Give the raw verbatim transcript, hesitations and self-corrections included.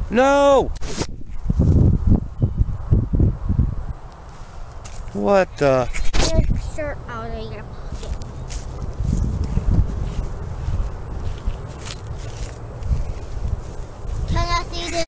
No! What the? Your shirt out of here.